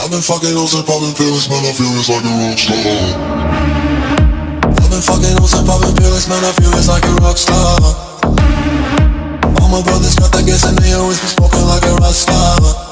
I've been fucking hoes and popping pills, man, I feel it's like a rock star. I've been fucking hoes and popping pills, man, I feel it's like a rock star. All my brothers got that gas and they always be smoking like a rock star.